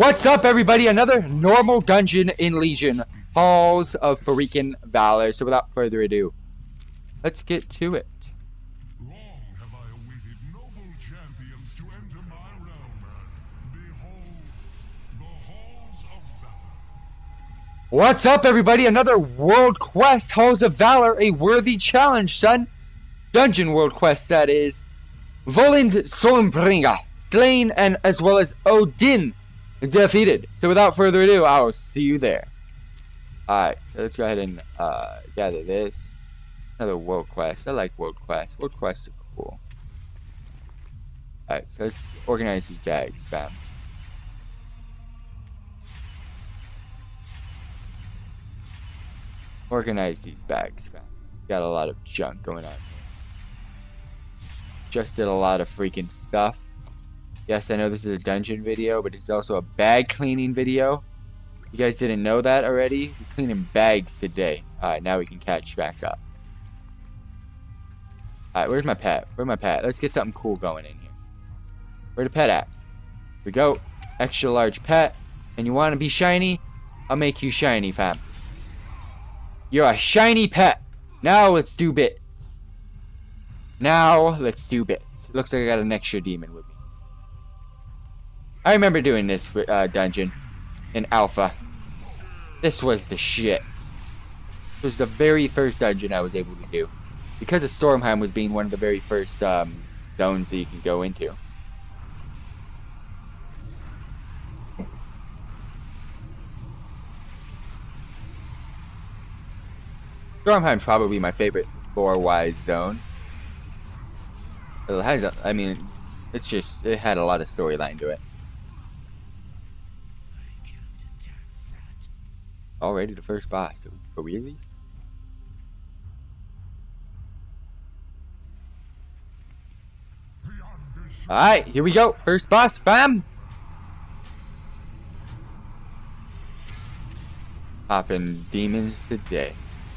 What's up, everybody? Another normal dungeon in Legion. Halls of freaking Valor. So without further ado, let's get to it. Long have I awaited noble champions to enter my realm. Behold, the halls of Valor. What's up, everybody? Another world quest. Halls of Valor. A worthy challenge, son. Dungeon world quest, that is. Voland Stormbringer slain, and as well as Odin defeated. So without further ado, I'll see you there. Alright, so let's go ahead and gather this. Another world quest. I like world quests. World quests are cool. Alright, so let's organize these bags, fam. Organize these bags, fam. Got a lot of junk going on here. Just did a lot of freaking stuff. Yes, I know this is a dungeon video, but it's also a bag cleaning video. You guys didn't know that already? We're cleaning bags today. Alright, now we can catch back up. Alright, where's my pet? Where's my pet? Let's get something cool going in here. Where's the pet at? Here we go. Extra large pet. And you want to be shiny? I'll make you shiny, fam. You're a shiny pet. Now let's do bits. Now let's do bits. Looks like I got an extra demon with me. I remember doing this dungeon in Alpha. This was the shit. It was the very first dungeon I was able to do. Because of Stormheim was being one of the very first zones that you can go into. Stormheim's probably my favorite lore-wise zone. It has, I mean, it's just, it had a lot of storyline to it. Already the first boss. For realies? Alright, here we go. First boss, fam. Popping demons today.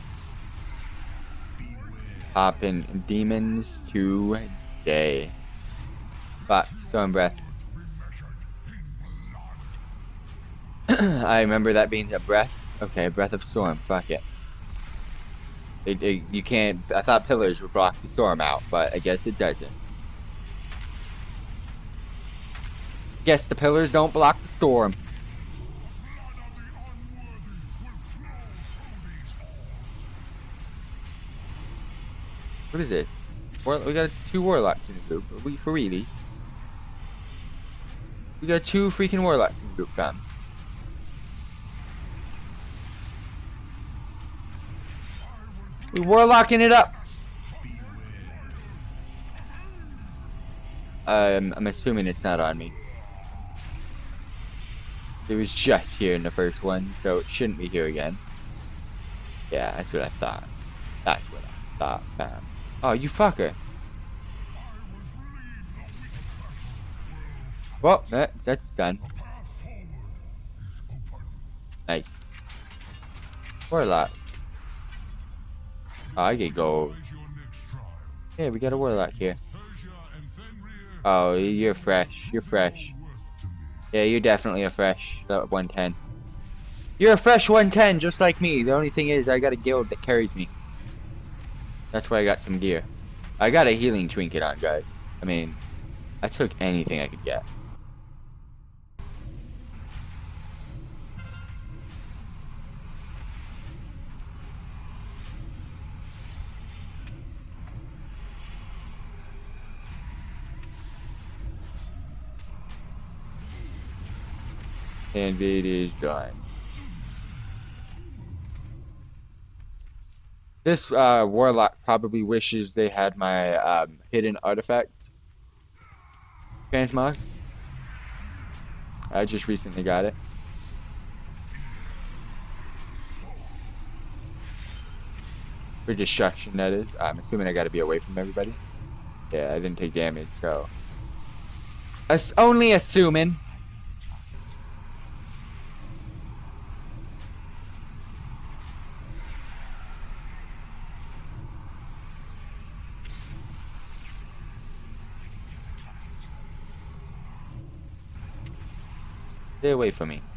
Popping demons today. Fuck, Storm Breath. I remember that being a breath. Okay, Breath of Storm, fuck it. You can't, I thought pillars would block the storm out, but I guess it doesn't. Guess the pillars don't block the storm. What is this? We got 2 warlocks in the group. Are we for realies? We got 2 freaking warlocks in the group, fam. We warlocking it up. I'm assuming it's not on me. It was just here in the first one, so it shouldn't be here again. Yeah, that's what I thought. That's what I thought, fam. Oh, you fucker. Well, that's done. Nice. Warlock. Oh, I get gold. Yeah, we got a warlock here. Oh, you're fresh. You're fresh. Yeah, you're definitely a fresh 110. You're a fresh 110, just like me. The only thing is, I got a guild that carries me. That's why I got some gear. I got a healing trinket on, guys. I mean, I took anything I could get. And it is done. This warlock probably wishes they had my hidden artifact transmog. I just recently got it. For destruction, that is. I'm assuming I gotta be away from everybody. Yeah, I didn't take damage, so. Only assuming. Stay away from me.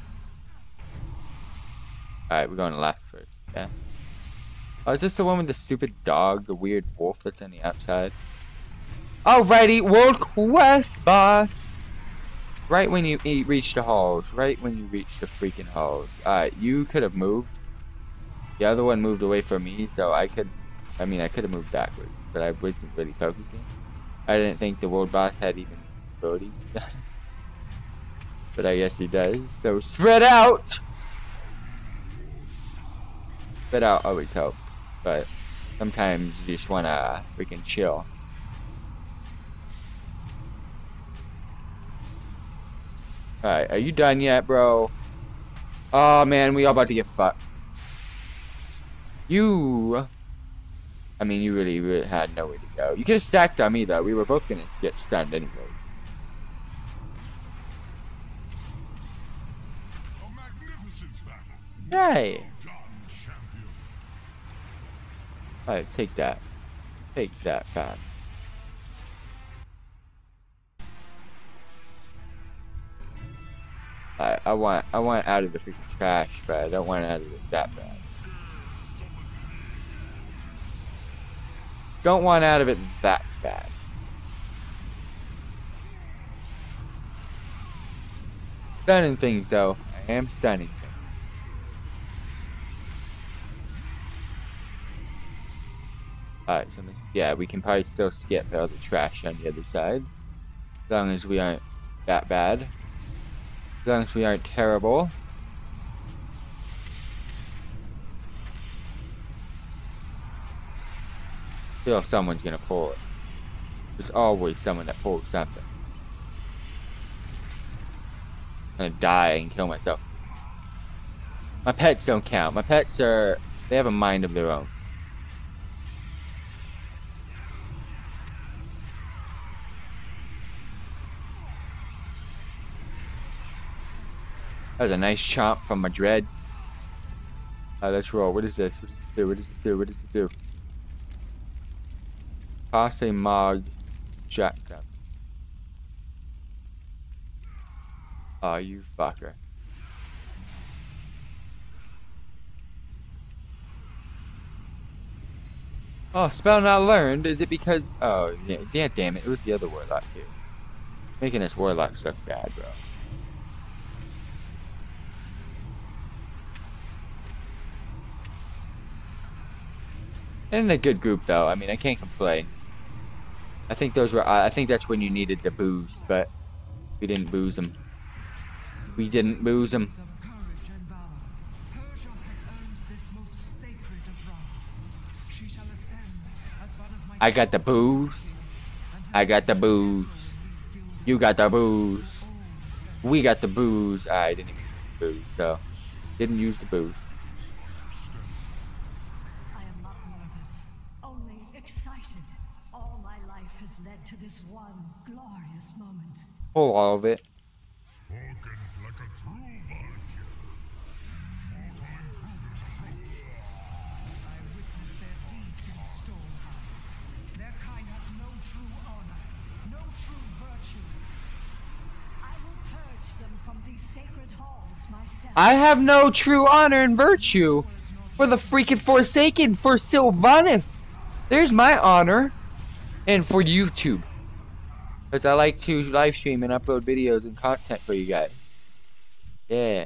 Alright, we're going left first. Yeah. Oh, is this the one with the stupid dog, the weird wolf that's on the outside? Alrighty, World Quest, boss! Right when you reach the halls. Right when you reach the freaking halls. Alright, you could have moved. The other one moved away from me, so I could have moved backwards. But I wasn't really focusing. I didn't think the world boss had even abilities, to be honest. But I guess he does. So spread out! Spread out always helps. But sometimes you just wanna freaking chill. Alright, are you done yet, bro? Oh man, we all about to get fucked. You really had nowhere to go. You could have stacked on me though. We were both gonna get stunned anyway. Hey! Alright, take that. Take that, man. I want out of the freaking trash, but I don't want out of it that bad. Don't want out of it that bad. Stunning things though. I am stunning things. Alright, so yeah, we can probably still skip all the trash on the other side. As long as we aren't that bad. As long as we aren't terrible. Still someone's gonna pull it. There's always someone that pulls something. I'm gonna die and kill myself. My pets don't count. My pets they have a mind of their own. That was a nice chomp from my dreads. Let's roll. What is this? What does this do? What does this do? What does it do? Pass a Mog shotgun. Oh, you fucker. Oh, spell not learned. Is it because... Oh, yeah, damn it. It was the other warlock here. Making this warlock look bad, bro. And a good group though. I mean, I can't complain. I think those were. I think that's when you needed the booze, but we didn't booze them. We didn't booze them. I got the booze. I got the booze. You got the booze. We got the booze. I didn't even use the booze, so didn't use the booze. To this one glorious moment. Pull all of it. Spoken like a true Valkyr. Mortal intruders approach. I witnessed their deeds in Stormheim. Their kind has no true honor, no true virtue. I will purge them from these sacred halls myself. I have no true honor and virtue for the freaking Forsaken, for Sylvanas. There's my honor. And for YouTube, because I like to live stream and upload videos and content for you guys. Yeah.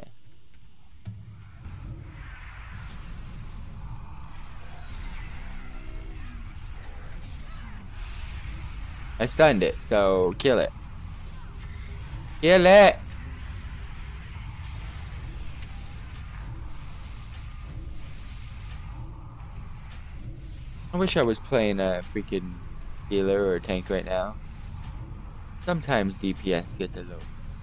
I stunned it, so kill it. Kill it! I wish I was playing a freaking healer or tank right now. Sometimes DPS get a low.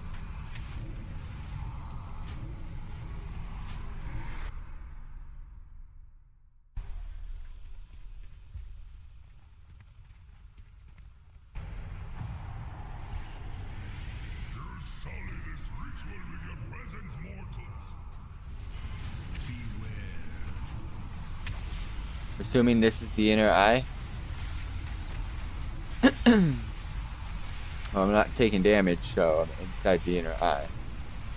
Sully this ritual with your presence, mortals. Beware. Assuming this is the inner eye. Well, I'm not taking damage, so I'm inside the inner eye.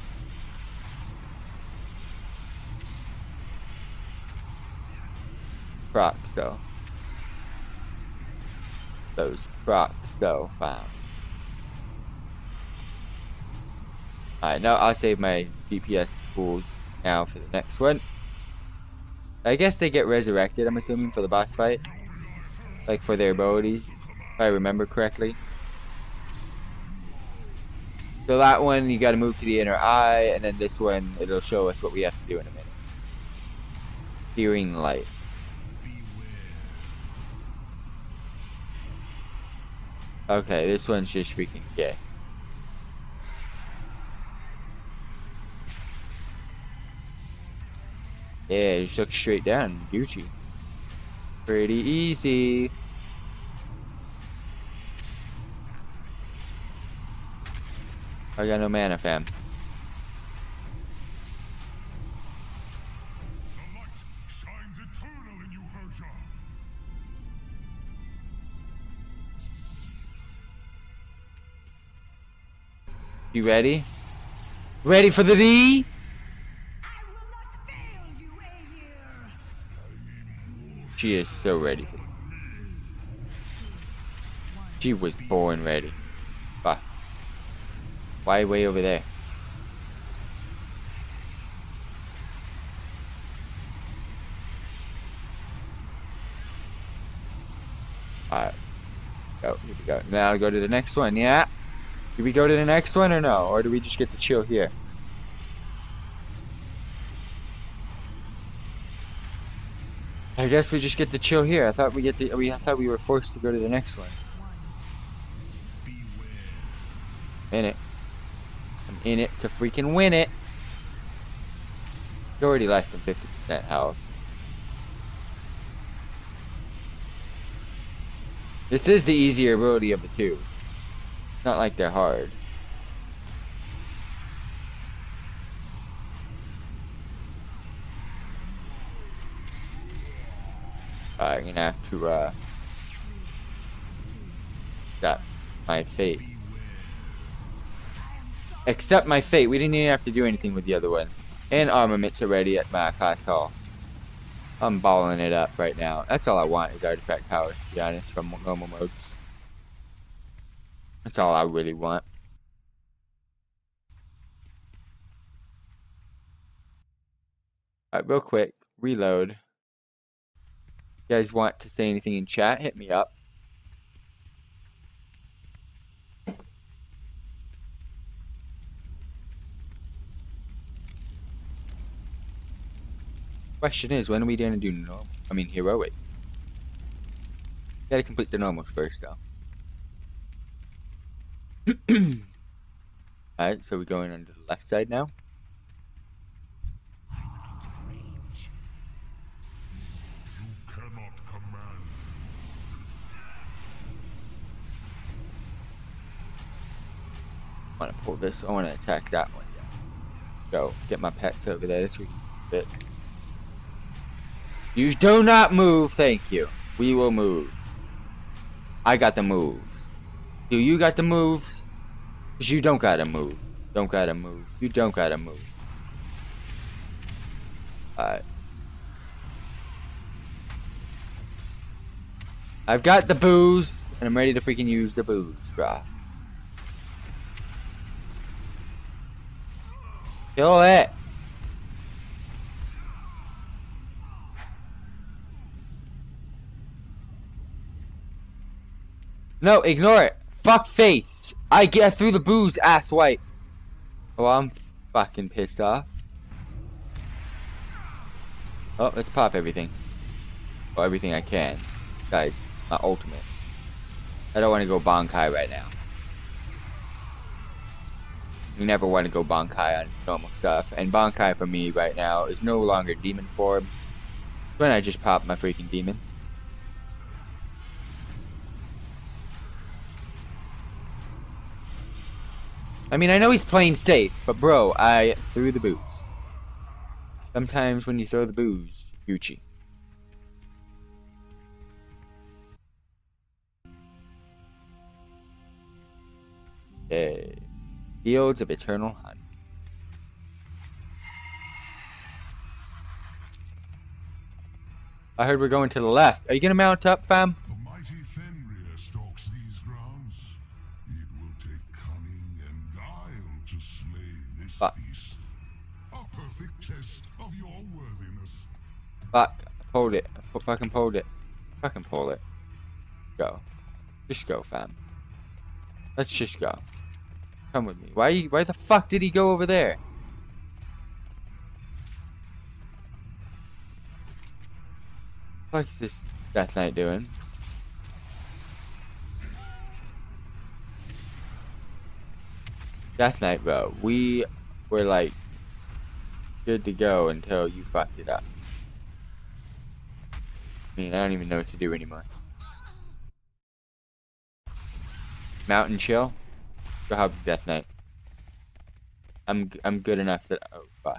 procs though. Those procs though, fam. Alright, now I'll save my DPS schools now for the next one. I guess they get resurrected, I'm assuming, for the boss fight. Like for their abilities, if I remember correctly. So that one, you gotta move to the inner eye, and then this one, it'll show us what we have to do in a minute. Searing light. Okay, this one's just freaking gay. Yeah, just look straight down, Gucci. Pretty easy. I got no mana, fam. The light shines eternal in you, Herja. You ready? Ready for the D? I will not fail you, Ayer. She is so ready for it. She was born ready. Fuck. Why way over there? Alright. Go, here we go. Now I'll go to the next one, yeah? Do we go to the next one or no? Or do we just get to chill here? I guess we just get to chill here. I thought I thought we were forced to go to the next one. In it. I'm in it to freaking win it. It's already less than 50% health. This is the easier ability of the two. It's not like they're hard. I'm gonna have to accept my fate. Accept my fate. We didn't even have to do anything with the other one. And armaments already at my class hall. I'm balling it up right now. That's all I want is artifact power, to be honest, from normal modes. That's all I really want. Alright, real quick. Reload. You guys want to say anything in chat, hit me up. Question is, when are we gonna do normal? I mean, heroics. Gotta complete the normals first, though. Alright, so we're going on to the left side now. I want to pull this. I want to attack that one. Go get my pets over there. 3 bits. You do not move. Thank you. We will move. I got the moves. Do you got the moves? Cause you don't gotta move. Don't gotta move. You don't gotta move. Alright. I've got the booze, and I'm ready to freaking use the booze, bruh. Kill it! No, ignore it. Fuck face. I get through the booze, ass white. Oh, I'm fucking pissed off. Oh, let's pop everything. Or everything I can. Guys, my ultimate. I don't want to go Bankai right now. You never want to go Bankai on normal stuff. And Bankai for me right now is no longer demon form. When I just pop my freaking demons. I mean, I know he's playing safe, but bro, I threw the booze. Sometimes when you throw the booze, Gucci. Okay. Fields of Eternal Hunt. I heard we're going to the left. Are you gonna mount up, fam? The mighty Fenrir stalks these grounds. It will take cunning and guile to slay this beast. A perfect test of your worthiness. Fuck. Pulled it. Fucking pulled it. Fucking pull it. Go. Just go, fam. Let's just go. Come with me. Why the fuck did he go over there? What the fuck is this Death Knight doing? Death Knight, bro. We were like good to go until you fucked it up. I mean, I don't even know what to do anymore. Mountain chill. Go help Death Knight. I'm good enough that oh fuck.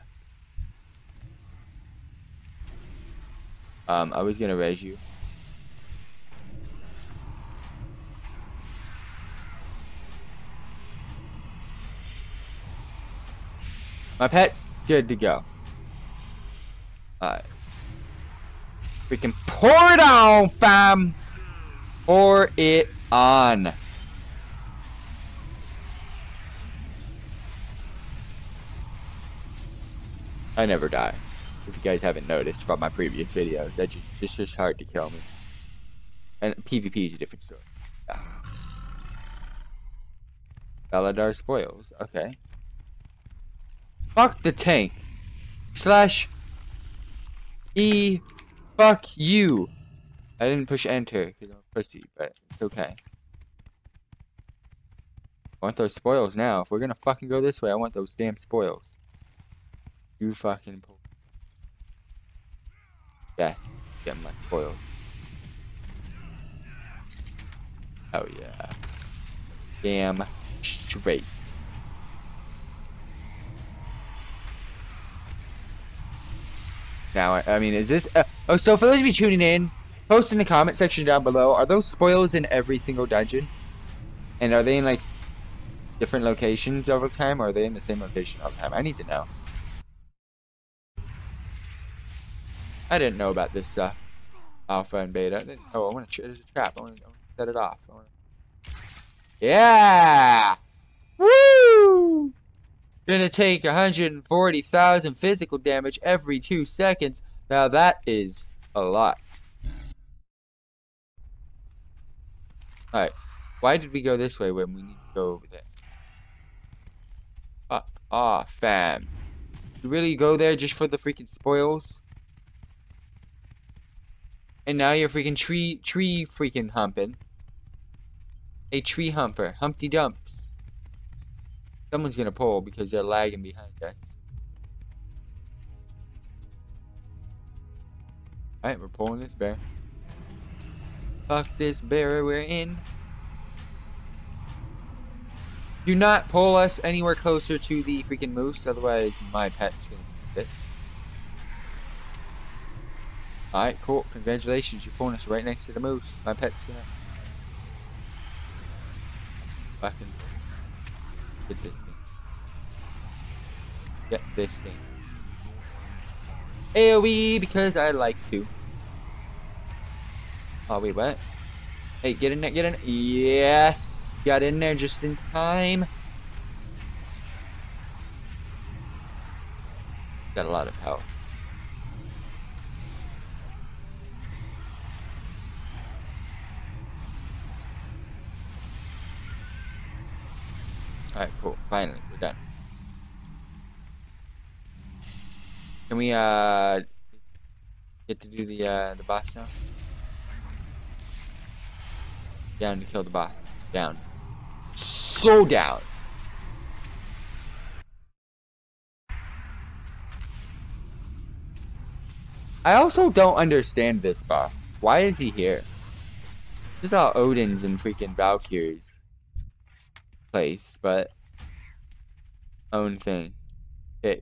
I was gonna raise you. My pet's good to go. Alright. We can pour it on, fam! Pour it on. I never die. If you guys haven't noticed from my previous videos, that's just hard to kill me. And PvP is a different story. Yeah. Valor spoils. Okay. Fuck the tank. Slash E. Fuck you. I didn't push enter because I'm a pussy, but it's okay. I want those spoils now. If we're gonna fucking go this way, I want those damn spoils. You fucking pull. Yes, get my spoils. Oh yeah. Damn straight. Now, I mean, is this... oh, so for those of you tuning in, post in the comment section down below, are those spoils in every single dungeon? And are they in, like, different locations over time, or are they in the same location all the time? I need to know. I didn't know about this stuff. Alpha and beta. Oh, I want to... There's a trap. I want to set it off. Yeah! Woo! Gonna take 140,000 physical damage every 2 seconds. Now that is a lot. Alright. Why did we go this way when we need to go over there? Fuck off, fam. You really go there just for the freaking spoils? And now you're freaking tree freaking humping. A tree humper. Humpty Dumps. Someone's gonna pull because they're lagging behind us. Alright, we're pulling this bear. Fuck this bear we're in. Do not pull us anywhere closer to the freaking moose, otherwise my pet's gonna fit. Alright, cool. Congratulations, you're pulling us right next to the moose. My pet's gonna fucking get this thing. Get this thing. AoE because I like to. Oh wait, what? Hey, get in there, get in. Yes! Got in there just in time. Got a lot of health. Alright, cool. Finally, we're done. Can we get to do the boss now? Down to kill the boss. Down. So down. I also don't understand this boss. Why is he here? This is all Odin's and freaking Valkyrie's place, but own thing. Pick.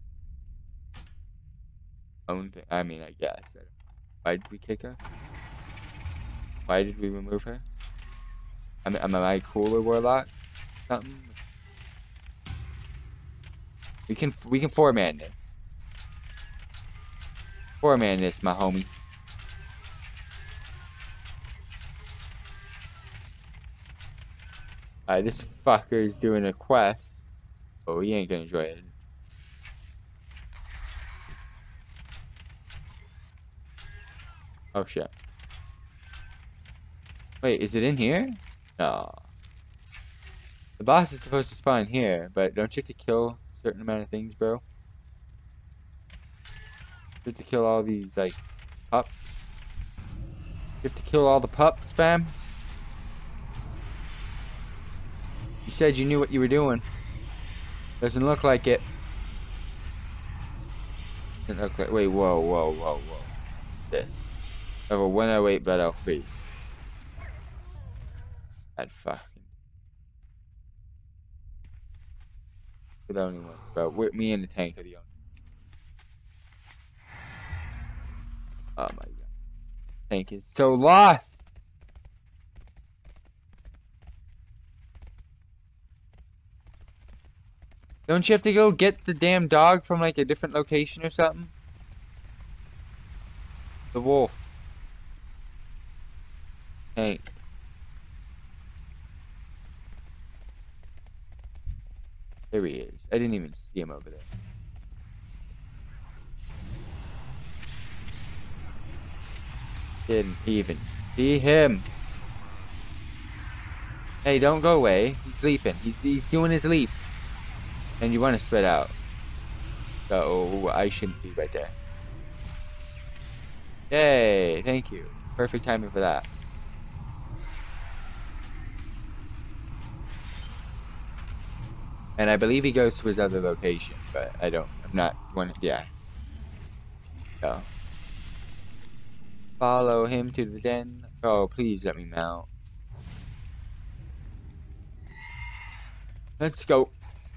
Own thing. I mean, I guess. Why did we kick her? Why did we remove her? Am I cooler, Warlock? Something? We can 4-man this. 4-man this, my homie. This fucker is doing a quest. Oh, he ain't gonna enjoy it. Oh shit. Wait, is it in here? No. The boss is supposed to spawn here, but don't you have to kill a certain amount of things, bro? You have to kill all these, like, pups. You have to kill all the pups, fam? You said you knew what you were doing. Doesn't look like it. Doesn't look like. Wait, whoa. This. Level 108 Battle Freeze. That fucking. We're the only one, bro. Me and the tank are the only. Oh my god. Tank is so lost. Don't you have to go get the damn dog from like a different location or something? The wolf. Tank. There he is. I didn't even see him over there. Didn't even see him. Hey, don't go away. He's leaping. He's doing his leaps. And you want to spread out. So I shouldn't be right there. Yay, thank you. Perfect timing for that. And I believe he goes to his other location, but I'm not one, yeah. So. Follow him to the den. Oh, please let me mount. Let's go.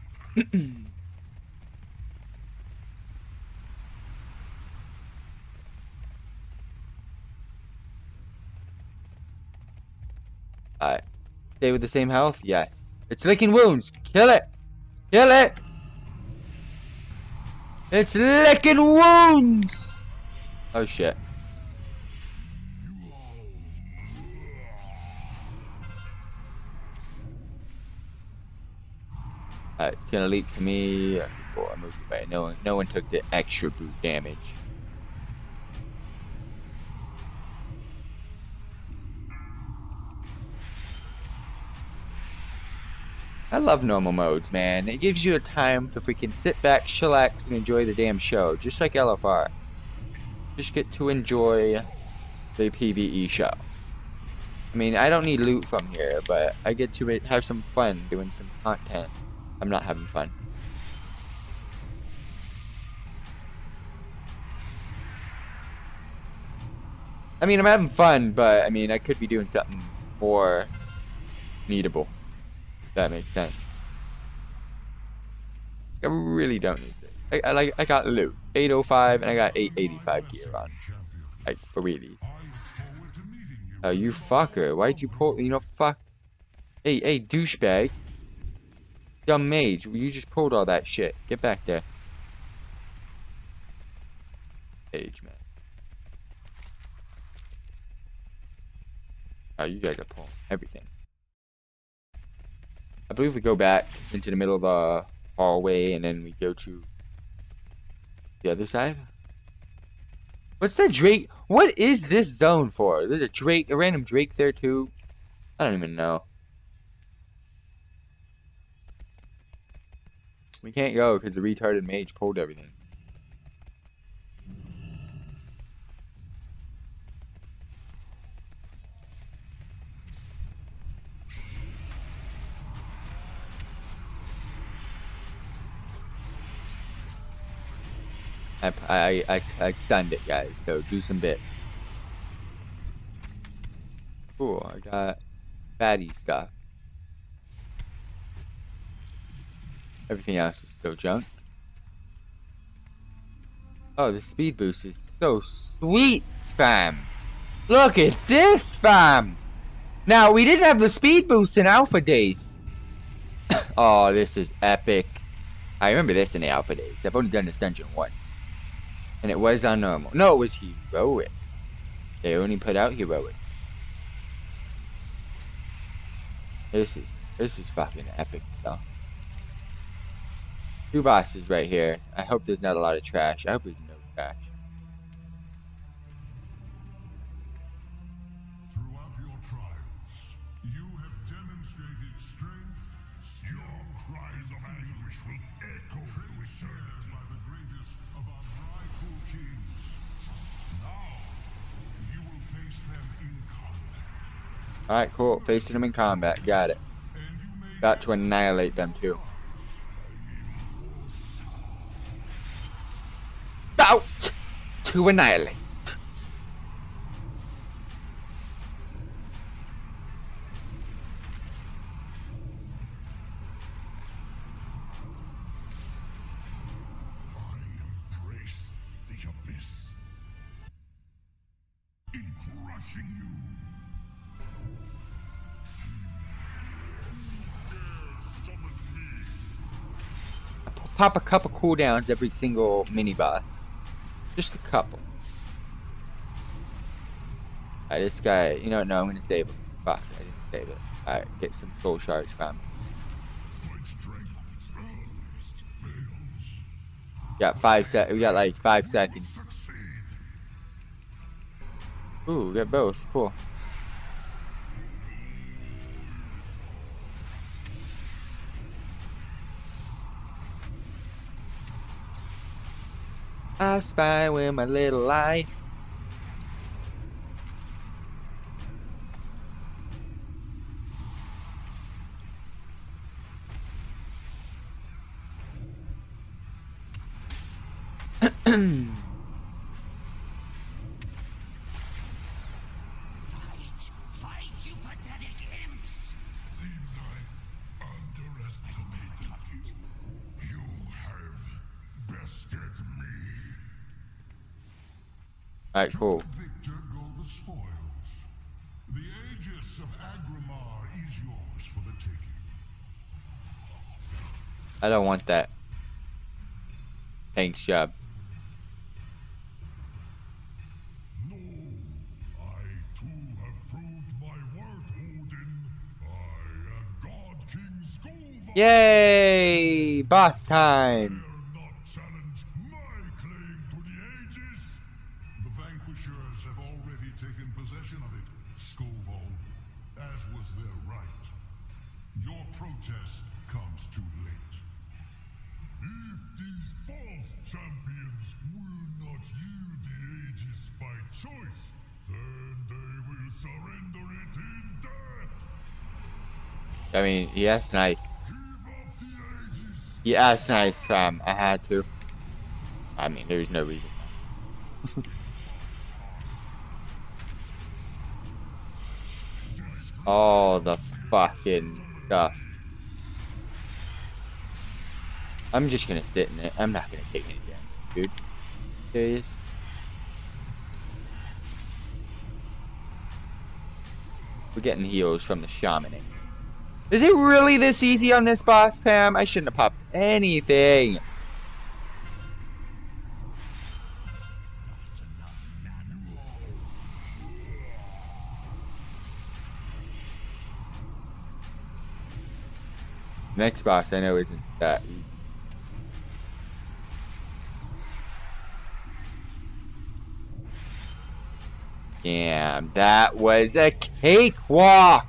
Alright. Stay with the same health? Yes. It's licking wounds. Kill it. Kill it. It's licking wounds. Oh shit. Alright, it's gonna leap to me. Oh, I moved away. No one took the extra boot damage. I love normal modes, man. It gives you a time to freaking sit back, chillax, and enjoy the damn show. Just like LFR. Just get to enjoy the PvE show. I mean, I don't need loot from here, but I get to have some fun doing some content. I'm not having fun. I mean, I'm having fun, but I mean, I could be doing something more needable. If that makes sense. I really don't need this. I got loot. 805 and I got 885 gear on. Like, for realies. Oh, you fucker. Why'd you pull? You know, fuck. Hey, douchebag. Dumb mage. You just pulled all that shit. Get back there. Mage, man. Oh, you guys are pulling everything. I believe we go back into the middle of the hallway and then we go to the other side. What's that Drake? What is this zone for? There's a random Drake there too. I don't even know. We can't go because the retarded mage pulled everything. I stunned it, guys, so do some bits. Cool, I got fatty stuff. Everything else is still junk. Oh, the speed boost is so sweet, fam. Look at this, fam. Now, we didn't have the speed boost in alpha days. Oh, this is epic. I remember this in the alpha days. I've only done this dungeon once. And it was on normal. No, it was heroic. They only put out heroic. This is This is fucking epic stuff. 2 bosses right here. I hope there's not a lot of trash. I hope there's no trash. Throughout your trials, you have demonstrated strength. Your cries of anguish will echo through eternity by the greatest of our Braiku kings. Now, you will face them in combat. Alright, cool. Facing them in combat. Got it. Got to annihilate them too. About to annihilate. I embrace the abyss in crushing you. Pop a couple cooldowns every single mini boss. Just a couple. Alright, this guy, you know, no, I'm gonna save him. Fuck, I didn't save it. Alright, get some soul shards from him. Got 5 sec. We got like 5 seconds. Ooh, we got both. Cool. I spy with my little eye. Fight, you pathetic imps! Seems I underestimated you. You have bested me. Alright, cool. Victor go the spoils. The Aegis of Agrimar is yours for the taking. I don't want that. Thanks, Shub. No, I too have proved my worth, Odin. I am God King Skolvar. Yay! Boss time! Dare not challenge my claim to the Aegis. The vanquishers have already taken possession of it, Skolvar, as was their right. Your protest comes too late. If these false champions will not yield the Aegis by choice, then they will surrender it in death. I mean, yeah, that's nice. Give up the Aegis. Yeah, that's nice, fam. I had to. I mean, there's no reason. All the fucking stuff. I'm just gonna sit in it. I'm not gonna take any damage, dude. Serious? We're getting heals from the shaman. Is it really this easy on this boss, Pam? I shouldn't have popped anything. Next boss I know isn't that easy. Damn, that was a cakewalk!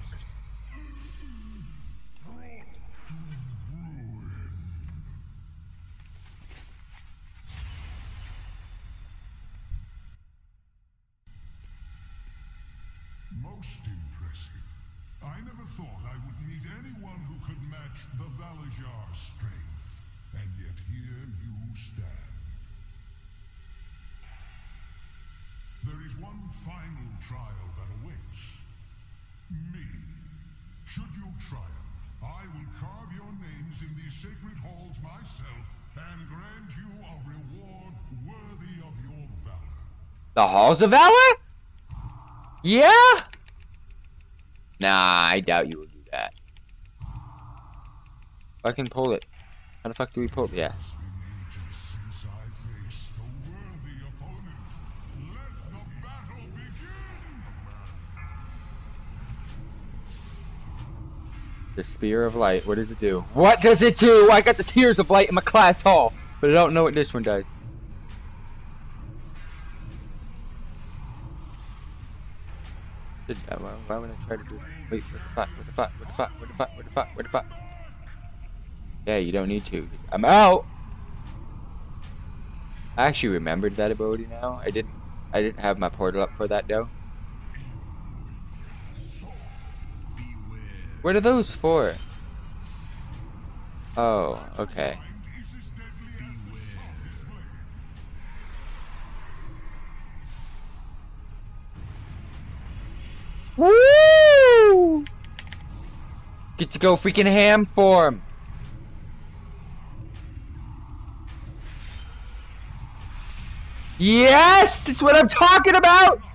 Most impressive. I never thought I would meet anyone who could match the Valor's strength. And yet here you stand. There is one final trial that awaits. Me. Should you triumph, I will carve your names in these sacred halls myself and grant you a reward worthy of your valor. The Halls of Valor? Yeah? Nah, I doubt you will do that. I can pull it. How the fuck do we pull it? Yeah. Since I faced a worthy opponent, let the battle begin! The Spear of Light. What does it do? What does it do? I got the Tears of Light in my class hall, but I don't know what this one does. Why would I try to do it? Wait, what the fuck? What the fuck? What the fuck? What the fuck? What the fuck? What the fuck? Yeah, you don't need to. I'm out! I actually remembered that ability now. I didn't have my portal up for that though. What are those for? Oh, okay. Woo! Get to go freaking ham for him. Yes! That's what I'm talking about!